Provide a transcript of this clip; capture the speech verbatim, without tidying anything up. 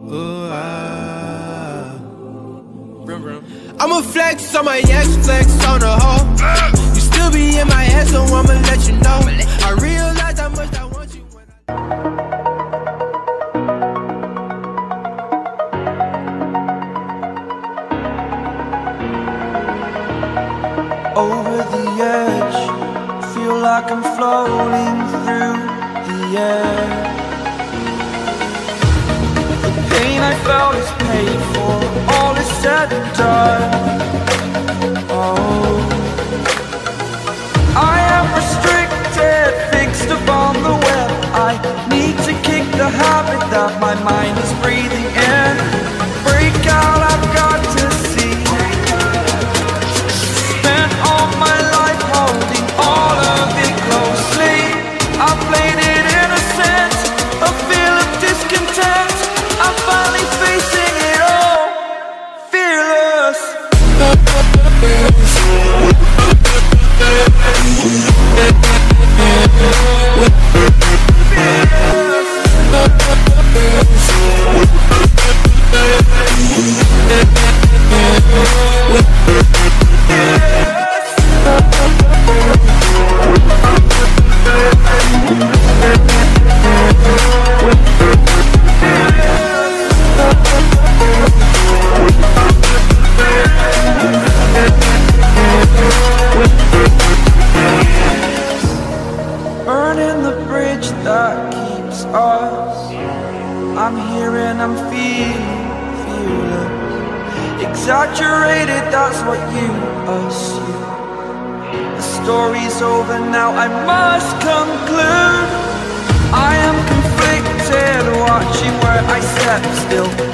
Ooh, ah. I'ma flex on my ex, flex on the hoe. You still be in my head, so I'ma let you know. I realize how much I want you when I... Over the edge, feel like I'm floating through the air. The pain I felt is paid for, all is said and done. Oh, I am restricted, fixed upon the web. I need to kick the habit that my mind is breathing in. Break out, I've got to see. Spent all my life holding all of it closely. I played it innocent, a feel of discontent. I'm finally facing it all, fearless. Burning the bridge that keeps us. I'm here and I'm feeling fearless. Exaggerated, that's what you assume. The story's over now, I must conclude. I am conflicted, watching where I step still.